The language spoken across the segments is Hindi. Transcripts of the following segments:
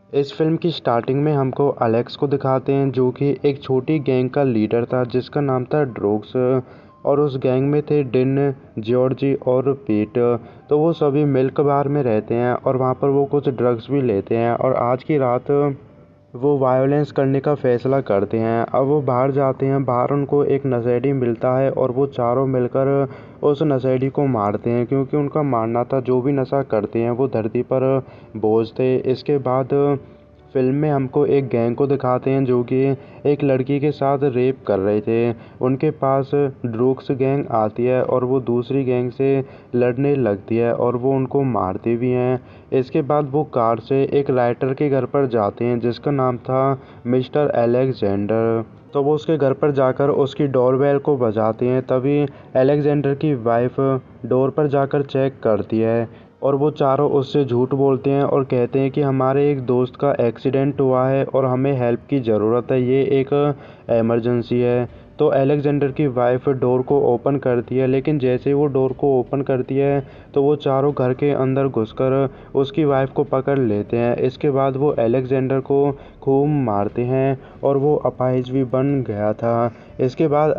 इस फिल्म की स्टार्टिंग में हमको अलेक्स को दिखाते हैं जो कि एक छोटी गैंग का लीडर था जिसका नाम था ड्रोक्स। और उस गैंग में थे डिन, जॉर्जी और पीट। तो वो सभी मिल्क बार में रहते हैं और वहाँ पर वो कुछ ड्रग्स भी लेते हैं और आज की रात वो वायोलेंस करने का फ़ैसला करते हैं। अब वो बाहर जाते हैं, बाहर उनको एक नशेड़ी मिलता है और वो चारों मिलकर उस नशेड़ी को मारते हैं क्योंकि उनका मानना था जो भी नशा करते हैं वो धरती पर बोझ थे। इसके बाद फिल्म में हमको एक गैंग को दिखाते हैं जो कि एक लड़की के साथ रेप कर रहे थे। उनके पास ड्रूक्स गैंग आती है और वो दूसरी गैंग से लड़ने लगती है और वो उनको मारते भी हैं। इसके बाद वो कार से एक राइटर के घर पर जाते हैं जिसका नाम था मिस्टर अलेक्जेंडर। तो वो उसके घर पर जाकर उसकी डोरबेल को बजाते हैं। तभी अलेक्जेंडर की वाइफ डोर पर जाकर चेक करती है और वो चारों उससे झूठ बोलते हैं और कहते हैं कि हमारे एक दोस्त का एक्सीडेंट हुआ है और हमें हेल्प की ज़रूरत है, ये एक इमरजेंसी है। तो अलेक्जेंडर की वाइफ डोर को ओपन करती है, लेकिन जैसे ही वो डोर को ओपन करती है तो वो चारों घर के अंदर घुसकर उसकी वाइफ को पकड़ लेते हैं। इसके बाद वो अलेक्जेंडर को खूब मारते हैं और वो अपाहिज भी बन गया था। इसके बाद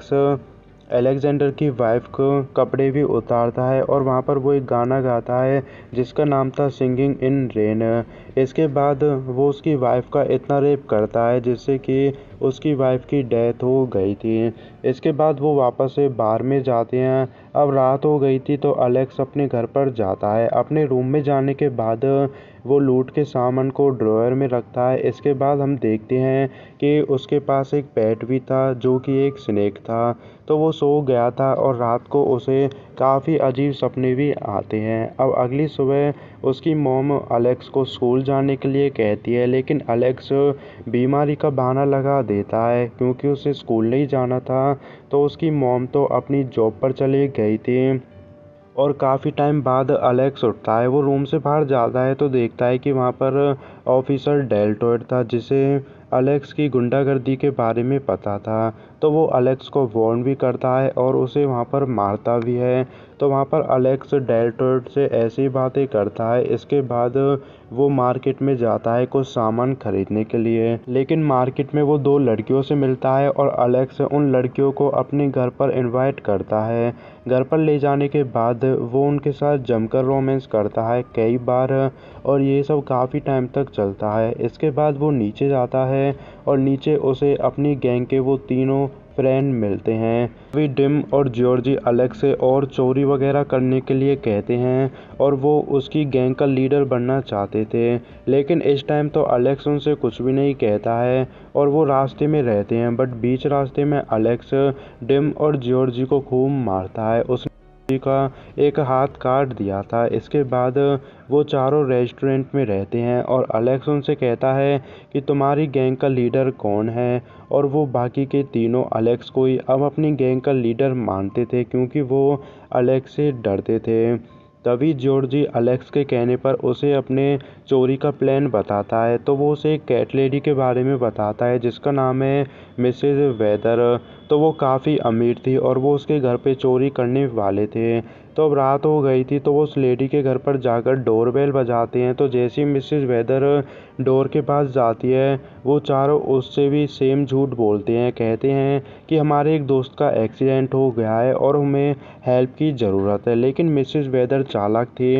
अलेक्जेंडर की वाइफ को कपड़े भी उतारता है और वहाँ पर वो एक गाना गाता है जिसका नाम था सिंगिंग इन रेन। इसके बाद वो उसकी वाइफ का इतना रेप करता है जिससे कि उसकी वाइफ की डेथ हो गई थी। इसके बाद वो वापस से बार में जाते हैं। अब रात हो गई थी तो अलेक्स अपने घर पर जाता है। अपने रूम में जाने के बाद वो लूट के सामान को ड्रॉयर में रखता है। इसके बाद हम देखते हैं कि उसके पास एक पेट भी था जो कि एक स्नेक था। तो वो सो गया था और रात को उसे काफ़ी अजीब सपने भी आते हैं। अब अगली सुबह उसकी मॉम अलेक्स को स्कूल जाने के लिए कहती है, लेकिन अलेक्स बीमारी का बहाना लगा देता है क्योंकि उसे स्कूल नहीं जाना था। तो उसकी मॉम तो अपनी जॉब पर चली गई थी और काफ़ी टाइम बाद अलेक्स उठता है। वो रूम से बाहर जाता है तो देखता है कि वहाँ पर ऑफिसर डेल्टॉइड था जिसे अलेक्स की गुंडागर्दी के बारे में पता था। तो वो अलेक्स को वार्न भी करता है और उसे वहाँ पर मारता भी है। तो वहाँ पर अलेक्स डेल्टॉइड से ऐसी बातें करता है। इसके बाद वो मार्केट में जाता है कुछ सामान खरीदने के लिए, लेकिन मार्केट में वो दो लड़कियों से मिलता है और अलेक्स उन लड़कियों को अपने घर पर इनवाइट करता है। घर पर ले जाने के बाद वो उनके साथ जमकर रोमांस करता है कई बार और ये सब काफ़ी टाइम तक चलता है। इसके बाद वो नीचे जाता है और नीचे उसे अपनी गैंग के वो तीनों फ्रेंड मिलते हैं। अभी डिम और जॉर्जी अलेक्स से और चोरी वगैरह करने के लिए कहते हैं और वो उसकी गैंग का लीडर बनना चाहते थे, लेकिन इस टाइम तो अलेक्स उनसे कुछ भी नहीं कहता है और वो रास्ते में रहते हैं। बट बीच रास्ते में अलेक्स डिम और जॉर्जी को खूब मारता है। उसने का एक हाथ काट दिया था। इसके बाद वो चारों रेस्टोरेंट में रहते हैं और अलेक्स उनसे कहता है कि तुम्हारी गैंग का लीडर कौन है। और वो बाकी के तीनों अलेक्स को ही अब अपनी गैंग का लीडर मानते थे क्योंकि वो अलेक्स से डरते थे। तभी जॉर्जी अलेक्स के कहने पर उसे अपने चोरी का प्लान बताता है। तो वो उसे एक कैट लेडी के बारे में बताता है जिसका नाम है मिसेज वेदर। तो वो काफ़ी अमीर थी और वो उसके घर पे चोरी करने वाले थे। तो अब रात हो गई थी तो वो उस लेडी के घर पर जाकर डोरबेल बजाते हैं। तो जैसे ही मिसेज वेदर डोर के पास जाती है वो चारों उससे भी सेम झूठ बोलते हैं। कहते हैं कि हमारे एक दोस्त का एक्सीडेंट हो गया है और हमें हेल्प की ज़रूरत है, लेकिन मिसेज वेदर चालाक थी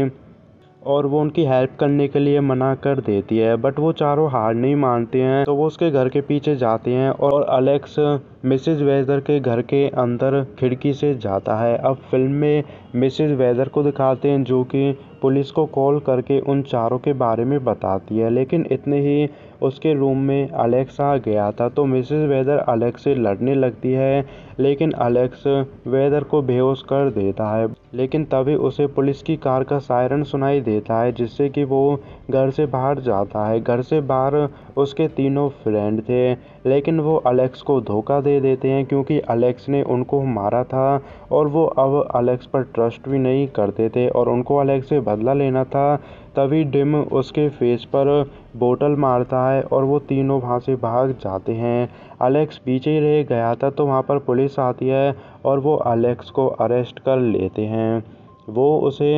और वो उनकी हेल्प करने के लिए मना कर देती है। बट वो चारों हार नहीं मानते हैं तो वो उसके घर के पीछे जाते हैं और अलेक्स मिसेज वेदर के घर के अंदर खिड़की से जाता है। अब फिल्म में मिसेज वेदर को दिखाते हैं जो कि पुलिस को कॉल करके उन चारों के बारे में बताती है, लेकिन इतने ही उसके रूम में अलेक्स आ गया था। तो मिसेज वेदर अलेक्स से लड़ने लगती है, लेकिन अलेक्स वेदर को बेहोश कर देता है। लेकिन तभी उसे पुलिस की कार का सायरन सुनाई देता है जिससे कि वो घर से बाहर जाता है। घर से बाहर उसके तीनों फ्रेंड थे, लेकिन वो अलेक्स को धोखा दे देते हैं क्योंकि अलेक्स ने उनको मारा था और वो अब अलेक्स पर ट्रस्ट भी नहीं करते थे और उनको अलेक्स से बदला लेना था। तभी डिम उसके फेस पर बोतल मारता है और वो तीनों वहाँ से भाग जाते हैं। अलेक्स पीछे ही रह गया था तो वहाँ पर पुलिस आती है और वो अलेक्स को अरेस्ट कर लेते हैं। वो उसे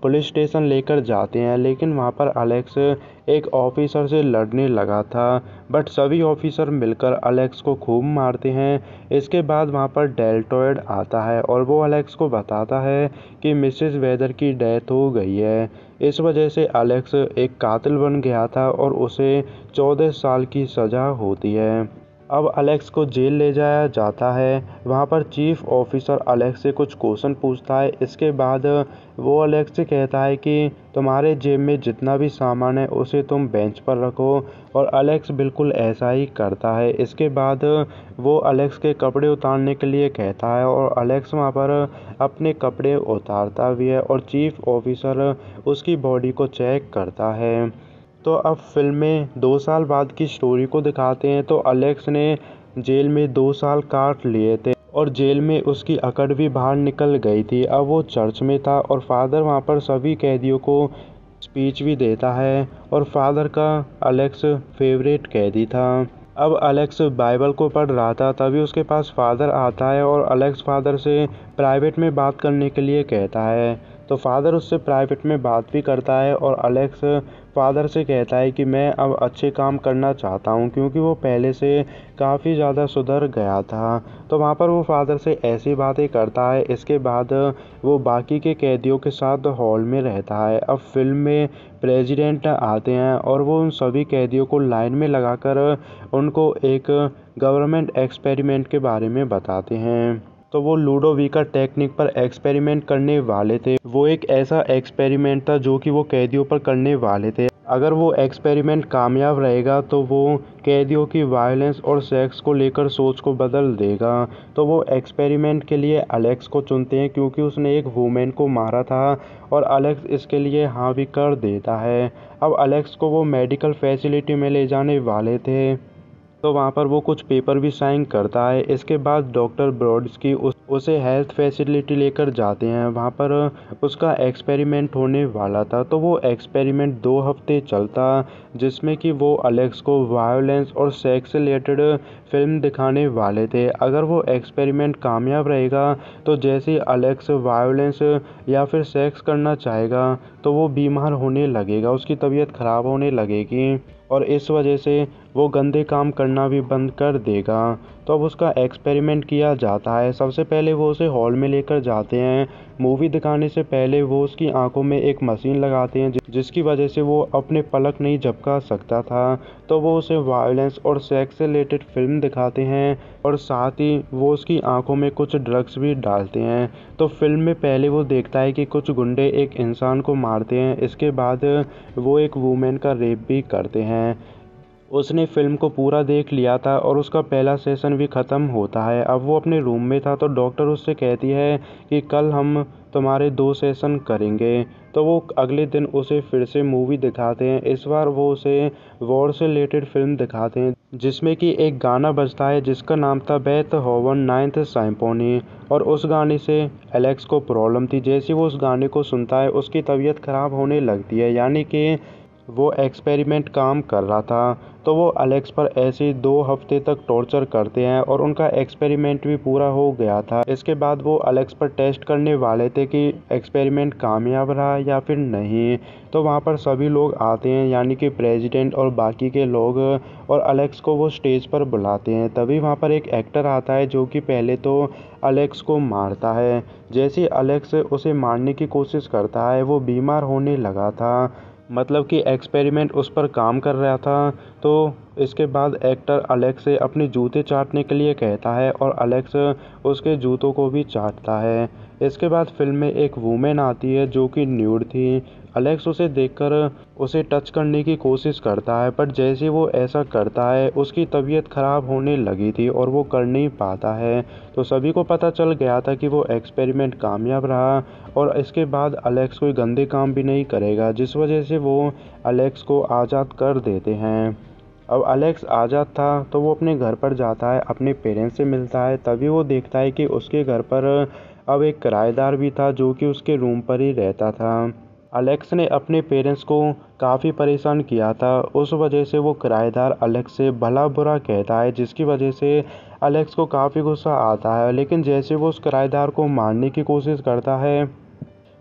पुलिस स्टेशन लेकर जाते हैं, लेकिन वहाँ पर एलेक्स एक ऑफिसर से लड़ने लगा था, बट सभी ऑफिसर मिलकर एलेक्स को खूब मारते हैं। इसके बाद वहाँ पर डेल्टॉयड आता है और वो एलेक्स को बताता है कि मिसेस वेदर की डेथ हो गई है। इस वजह से एलेक्स एक कातिल बन गया था और उसे 14 साल की सज़ा होती है। अब एलेक्स को जेल ले जाया जाता है। वहाँ पर चीफ ऑफिसर एलेक्स से कुछ क्वेश्चन पूछता है। इसके बाद वो एलेक्स से कहता है कि तुम्हारे जेब में जितना भी सामान है उसे तुम बेंच पर रखो, और एलेक्स बिल्कुल ऐसा ही करता है। इसके बाद वो एलेक्स के कपड़े उतारने के लिए कहता है और एलेक्स वहाँ पर अपने कपड़े उतारता भी है और चीफ ऑफिसर उसकी बॉडी को चेक करता है। तो अब फिल्म में 2 साल बाद की स्टोरी को दिखाते हैं। तो एलेक्स ने जेल में 2 साल काट लिए थे और जेल में उसकी अकड़ भी बाहर निकल गई थी। अब वो चर्च में था और फादर वहाँ पर सभी कैदियों को स्पीच भी देता है और फादर का एलेक्स फेवरेट कैदी था। अब एलेक्स बाइबल को पढ़ रहा था, तभी उसके पास फादर आता है और एलेक्स फादर से प्राइवेट में बात करने के लिए कहता है। तो फादर उससे प्राइवेट में बात भी करता है और एलेक्स फादर से कहता है कि मैं अब अच्छे काम करना चाहता हूँ, क्योंकि वो पहले से काफ़ी ज़्यादा सुधर गया था। तो वहाँ पर वो फादर से ऐसी बातें करता है। इसके बाद वो बाकी के कैदियों के साथ हॉल में रहता है। अब फिल्म में प्रेसिडेंट आते हैं और वो उन सभी कैदियों को लाइन में लगाकर उनको एक गवर्नमेंट एक्सपेरिमेंट के बारे में बताते हैं। तो वो लूडोविका टेक्निक पर एक्सपेरिमेंट करने वाले थे। वो एक ऐसा एक्सपेरिमेंट था जो कि वो कैदियों पर करने वाले थे। अगर वो एक्सपेरिमेंट कामयाब रहेगा तो वो कैदियों की वायलेंस और सेक्स को लेकर सोच को बदल देगा। तो वो एक्सपेरिमेंट के लिए एलेक्स को चुनते हैं, क्योंकि उसने एक वुमेन को मारा था और एलेक्स इसके लिए हाँ भी कर देता है। अब एलेक्स को वो मेडिकल फैसिलिटी में ले जाने वाले थे, तो वहाँ पर वो कुछ पेपर भी साइन करता है। इसके बाद डॉक्टर ब्रॉडस्की उसे हेल्थ फैसिलिटी लेकर जाते हैं। वहाँ पर उसका एक्सपेरिमेंट होने वाला था। तो वो एक्सपेरिमेंट 2 हफ्ते चलता, जिसमें कि वो एलेक्स को वायलेंस और सेक्स से रिलेटेड फिल्म दिखाने वाले थे। अगर वो एक्सपेरिमेंट कामयाब रहेगा तो जैसे ही एलेक्स वायलेंस या फिर सेक्स करना चाहेगा तो वो बीमार होने लगेगा, उसकी तबीयत ख़राब होने लगेगी और इस वजह से वो गंदे काम करना भी बंद कर देगा। तो अब उसका एक्सपेरिमेंट किया जाता है। सबसे पहले वो उसे हॉल में लेकर जाते हैं। मूवी दिखाने से पहले वो उसकी आंखों में एक मशीन लगाते हैं जिसकी वजह से वो अपने पलक नहीं झपका सकता था। तो वो उसे वायलेंस और सेक्स से रिलेटेड फिल्म दिखाते हैं और साथ ही वो उसकी आंखों में कुछ ड्रग्स भी डालते हैं। तो फिल्म में पहले वो देखता है कि कुछ गुंडे एक इंसान को मारते हैं। इसके बाद वो एक वुमेन का रेप भी करते हैं। उसने फ़िल्म को पूरा देख लिया था और उसका पहला सेशन भी ख़त्म होता है। अब वो अपने रूम में था तो डॉक्टर उससे कहती है कि कल हम तुम्हारे 2 सेशन करेंगे। तो वो अगले दिन उसे फिर से मूवी दिखाते हैं। इस बार वो उसे वॉर से रिलेटेड फ़िल्म दिखाते हैं, जिसमें कि एक गाना बजता है जिसका नाम था बेथहोवन 9th सिम्फनी, और उस गाने से एलेक्स को प्रॉब्लम थी। जैसे वो उस गाने को सुनता है उसकी तबीयत ख़राब होने लगती है, यानी कि वो एक्सपेरिमेंट काम कर रहा था। तो वो एलेक्स पर ऐसे 2 हफ्ते तक टॉर्चर करते हैं और उनका एक्सपेरिमेंट भी पूरा हो गया था। इसके बाद वो एलेक्स पर टेस्ट करने वाले थे कि एक्सपेरिमेंट कामयाब रहा या फिर नहीं। तो वहाँ पर सभी लोग आते हैं, यानी कि प्रेसिडेंट और बाकी के लोग, और एलेक्स को वो स्टेज पर बुलाते हैं। तभी वहाँ पर एक एक्टर आता है जो कि पहले तो एलेक्स को मारता है। जैसे ही एलेक्स उसे मारने की कोशिश करता है वो बीमार होने लगा था, मतलब कि एक्सपेरिमेंट उस पर काम कर रहा था। तो इसके बाद एक्टर एलेक्स से अपने जूते चाटने के लिए कहता है और एलेक्स उसके जूतों को भी चाटता है। इसके बाद फिल्म में एक वुमेन आती है जो कि न्यूड थी। एलेक्स उसे देखकर उसे टच करने की कोशिश करता है, पर जैसे वो ऐसा करता है उसकी तबीयत ख़राब होने लगी थी और वो कर नहीं पाता है। तो सभी को पता चल गया था कि वो एक्सपेरिमेंट कामयाब रहा और इसके बाद एलेक्स कोई गंदे काम भी नहीं करेगा, जिस वजह से वो एलेक्स को आज़ाद कर देते हैं। अब एलेक्स आज़ाद था तो वो अपने घर पर जाता है, अपने पेरेंट्स से मिलता है। तभी वो देखता है कि उसके घर पर अब एक किराएदार भी था जो कि उसके रूम पर ही रहता था। एलेक्स ने अपने पेरेंट्स को काफ़ी परेशान किया था, उस वजह से वो किराएदार एलेक्स से भला बुरा कहता है, जिसकी वजह से एलेक्स को काफ़ी गुस्सा आता है। लेकिन जैसे वो उस किराएदार को मारने की कोशिश करता है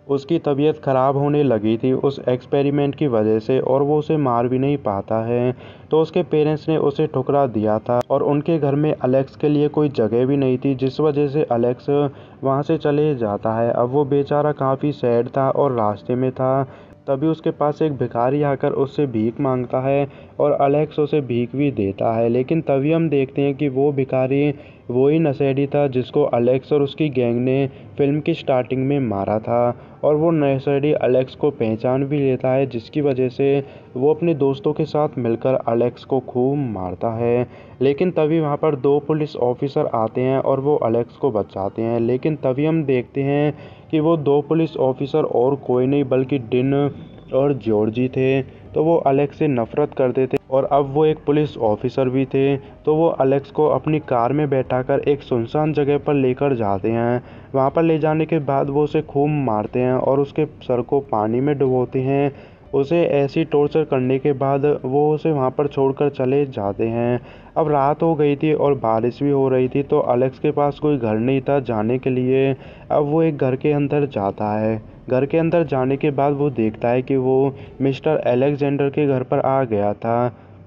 उसकी तबीयत ख़राब होने लगी थी उस एक्सपेरिमेंट की वजह से और वो उसे मार भी नहीं पाता है। तो उसके पेरेंट्स ने उसे ठुकरा दिया था और उनके घर में अलेक्स के लिए कोई जगह भी नहीं थी, जिस वजह से अलेक्स वहाँ से चले जाता है। अब वो बेचारा काफ़ी सैड था और रास्ते में था, तभी उसके पास एक भिखारी आकर उससे भीख मांगता है और अलेक्स उसे भीख भी देता है। लेकिन तभी हम देखते हैं कि वो भिखारी वही नशेड़ी था जिसको अलेक्स और उसकी गैंग ने फिल्म की स्टार्टिंग में मारा था। और वो नशेड़ी अलेक्स को पहचान भी लेता है, जिसकी वजह से वो अपने दोस्तों के साथ मिलकर अलेक्स को खूब मारता है। लेकिन तभी वहाँ पर दो पुलिस ऑफिसर आते हैं और वो अलेक्स को बचाते हैं। लेकिन तभी हम देखते हैं कि वो दो पुलिस ऑफिसर और कोई नहीं बल्कि डिन और जॉर्जी थे। तो वो अलेक्स से नफरत करते थे और अब वो एक पुलिस ऑफिसर भी थे। तो वो अलेक्स को अपनी कार में बैठाकर एक सुनसान जगह पर लेकर जाते हैं। वहाँ पर ले जाने के बाद वो उसे खूब मारते हैं और उसके सर को पानी में डुबोते हैं। उसे ऐसी टॉर्चर करने के बाद वो उसे वहाँ पर छोड़कर चले जाते हैं। अब रात हो गई थी और बारिश भी हो रही थी, तो अलेक्स के पास कोई घर नहीं था जाने के लिए। अब वो एक घर के अंदर जाता है। घर के अंदर जाने के बाद वो देखता है कि वो मिस्टर अलेक्जेंडर के घर पर आ गया था,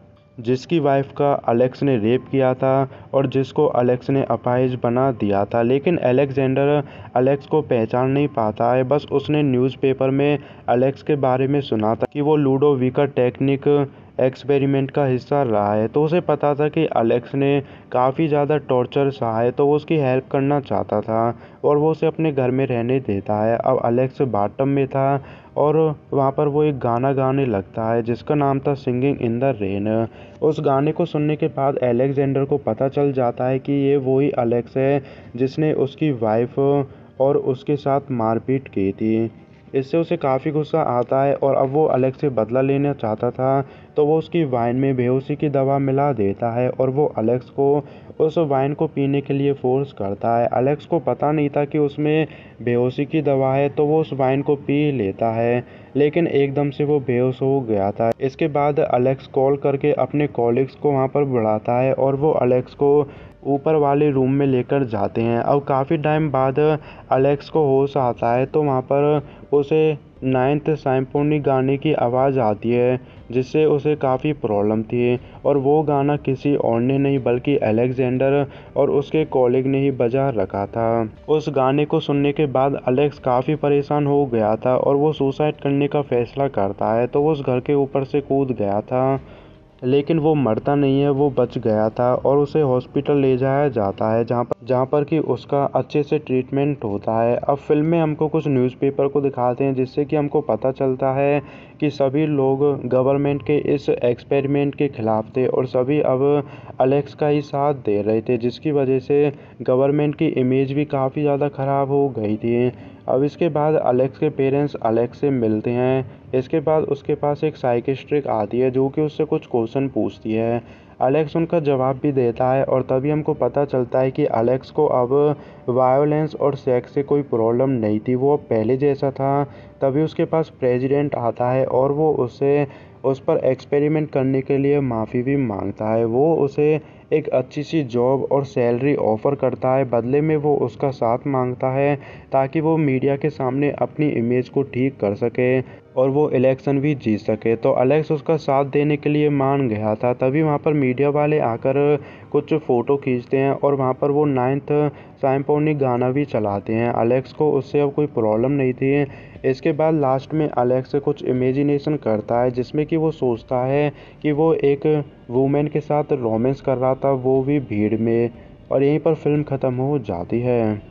जिसकी वाइफ का अलेक्स ने रेप किया था और जिसको अलेक्स ने अपाहिज बना दिया था। लेकिन अलेक्जेंडर अलेक्स को पहचान नहीं पाता है, बस उसने न्यूज़पेपर में अलेक्स के बारे में सुना था कि वो लूडोविका टेक्निक एक्सपेरिमेंट का हिस्सा रहा है। तो उसे पता था कि अलेक्स ने काफ़ी ज़्यादा टॉर्चर सहा है, तो वो उसकी हेल्प करना चाहता था और वो उसे अपने घर में रहने देता है। अब अलेक्स बाथटब में था और वहाँ पर वो एक गाना गाने लगता है जिसका नाम था सिंगिंग इन द रेन। उस गाने को सुनने के बाद अलेक्जेंडर को पता चल जाता है कि ये वही अलेक्स है जिसने उसकी वाइफ और उसके साथ मारपीट की थी। इससे उसे काफ़ी गुस्सा आता है और अब वो अलेक्स से बदला लेना चाहता था, तो वो उसकी वाइन में बेहोशी की दवा मिला देता है और वो अलेक्स को उस वाइन को पीने के लिए फोर्स करता है। अलेक्स को पता नहीं था कि उसमें बेहोशी की दवा है, तो वो उस वाइन को पी लेता है, लेकिन एकदम से वो बेहोश हो गया था। इसके बाद अलेक्स कॉल करके अपने कॉलिग्स को वहाँ पर बुलाता है और वो अलेक्स को ऊपर वाले रूम में लेकर जाते हैं। अब काफ़ी टाइम बाद अलेक्स को होश आता है, तो वहाँ पर उसे नाइन्थ सिम्फनी गाने की आवाज़ आती है, जिससे उसे काफ़ी प्रॉब्लम थी और वो गाना किसी और ने नहीं बल्कि अलेक्जेंडर और उसके कॉलिग ने ही बजा रखा था। उस गाने को सुनने के बाद अलेक्स काफ़ी परेशान हो गया था और वो सुसाइड करने का फैसला करता है। तो वो उस घर के ऊपर से कूद गया था, लेकिन वो मरता नहीं है, वो बच गया था और उसे हॉस्पिटल ले जाया जाता है, जहाँ पर कि उसका अच्छे से ट्रीटमेंट होता है। अब फिल्म में हमको कुछ न्यूज़पेपर को दिखाते हैं, जिससे कि हमको पता चलता है कि सभी लोग गवर्नमेंट के इस एक्सपेरिमेंट के खिलाफ थे और सभी अब अलेक्स का ही साथ दे रहे थे, जिसकी वजह से गवर्नमेंट की इमेज भी काफ़ी ज़्यादा ख़राब हो गई थी। अब इसके बाद अलेक्स के पेरेंट्स अलेक्स से मिलते हैं। इसके बाद उसके पास एक साइकियाट्रिस्ट आती है जो कि उससे कुछ क्वेश्चन पूछती है। अलेक्स उनका जवाब भी देता है और तभी हमको पता चलता है कि अलेक्स को अब वायोलेंस और सेक्स से कोई प्रॉब्लम नहीं थी, वो अब पहले जैसा था। तभी उसके पास प्रेसिडेंट आता है और वो उससे उस पर एक्सपेरिमेंट करने के लिए माफ़ी भी मांगता है। वो उसे एक अच्छी सी जॉब और सैलरी ऑफ़र करता है, बदले में वो उसका साथ मांगता है ताकि वो मीडिया के सामने अपनी इमेज को ठीक कर सके और वो इलेक्शन भी जीत सके। तो अलेक्स उसका साथ देने के लिए मान गया था। तभी वहाँ पर मीडिया वाले आकर कुछ फ़ोटो खींचते हैं और वहाँ पर वो नाइन्थ सिम्फनी गाना भी चलाते हैं। अलेक्स को उससे अब कोई प्रॉब्लम नहीं थी। इसके बाद लास्ट में अलेक्स कुछ इमेजिनेशन करता है, जिसमें कि वो सोचता है कि वो एक वुमेन के साथ रोमांस कर रहा था, वो भी भीड़ में। और यहीं पर फिल्म ख़त्म हो जाती है।